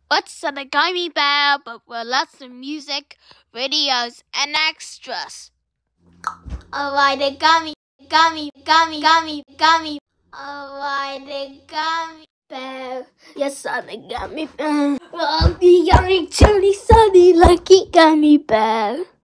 What's on a Gummy Bear, but with lots of music, videos, and extras. Alright, the Gummy. Alright, the Gummy Bear. Yes, I'm a Gummy Bear. I'll be yummy, chilly, sunny, lucky Gummy Bear.